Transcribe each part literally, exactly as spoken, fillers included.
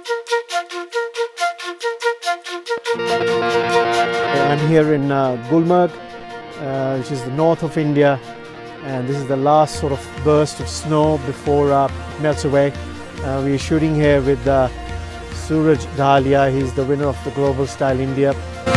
I'm here in uh, Gulmarg, uh, which is the north of India, and this is the last sort of burst of snow before uh, it melts away. Uh, we are shooting here with uh, Suraj Dhalia. He's the winner of the Global Style India.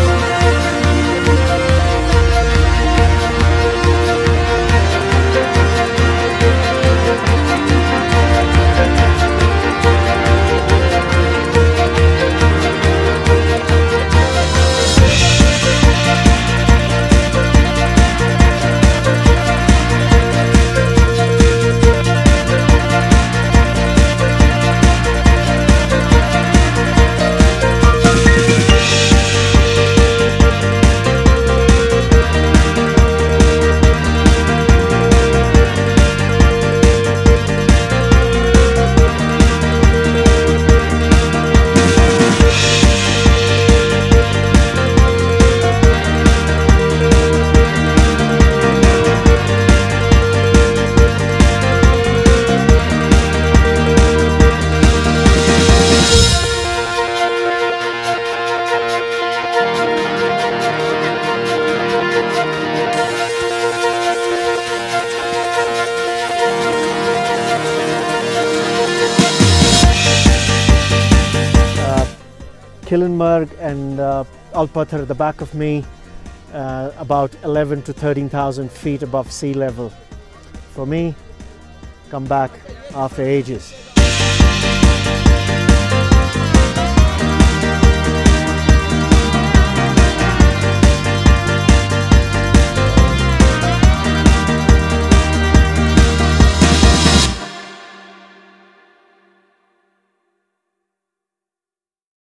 Gulmarg and uh, Alpathar at the back of me, uh, about eleven to thirteen thousand feet above sea level. For me, come back after ages.